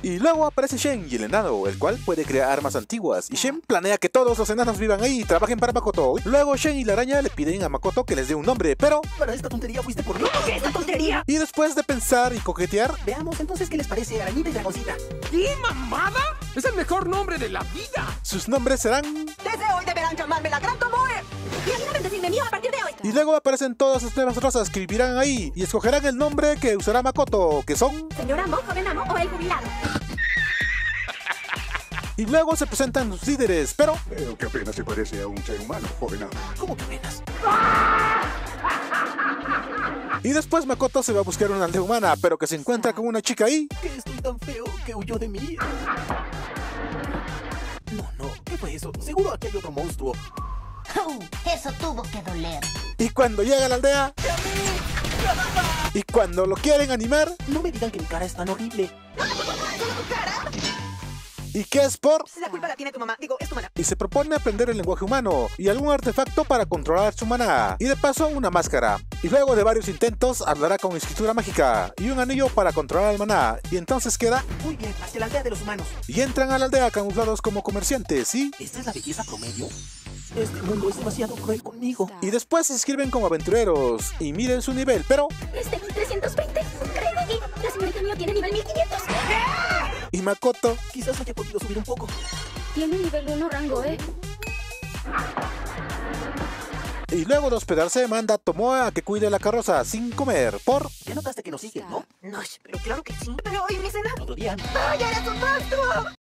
Y luego aparece Shen y el enano, el cual puede crear armas antiguas. Y Shen planea que todos los enanos vivan ahí y trabajen para Makoto. Luego Shen y la araña le piden a Makoto que les dé un nombre, pero... Para esta tontería fuiste por mí. ¿Qué es esta tontería? Y después de pensar y coquetear... Veamos entonces qué les parece Arañita y Dragoncita. ¿Qué mamada? Es el mejor nombre de la vida. sus nombres serán... Desde hoy deberán llamarme la Gran Tomoe. Y alguna decirme mío a partir de hoy. Y luego aparecen todas las nuevas razas que vivirán ahí y escogerán el nombre que usará Makoto, que son... Señor Amo, joven amo o el jubilado. Y luego se presentan los líderes, pero... Veo que apenas se parece a un ser humano, joven amo. ¿Cómo que apenas? Y después Makoto se va a buscar una aldea humana, pero que se encuentra con una chica ahí. ¿Qué estoy tan feo que huyó de mí? No, ¿qué fue eso? Seguro aquí hay otro monstruo. Eso tuvo que doler. Y cuando llega a la aldea... Y cuando lo quieren animar... No me digan que mi cara es tan horrible. ¿Y qué es por? La culpa la tiene tu mamá. Digo, es tu mamá. Y se propone aprender el lenguaje humano y algún artefacto para controlar su maná. Y de paso una máscara. Y luego de varios intentos hablará con escritura mágica y un anillo para controlar el maná. Y entonces queda... Muy bien, hacia la aldea de los humanos. Y entran a la aldea camuflados como comerciantes, ¿sí? ¿Esta es la belleza promedio? Este mundo es demasiado cruel conmigo. Y después se inscriben como aventureros y miren su nivel, pero... Es de 1320. Creo. Y la señorita mío tiene nivel 1500. Y Makoto... Quizás haya podido subir un poco. Tiene nivel 1 rango, Y luego de hospedarse manda a Tomoe a que cuide la carroza sin comer, por... Ya notaste que nos siguen, ¿no? No, Pero claro que sí. pero hoy mi cena. Otro día. ¡Ay, eres un monstruo!